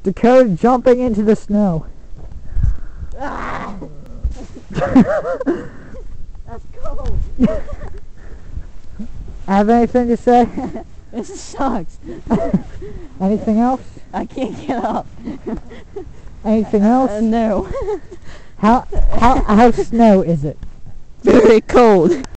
Dakota jumping into the snow. Ah. That's cold. Have anything to say? This sucks. Anything else? I can't get up. Anything else? No. How snow is it? Very cold.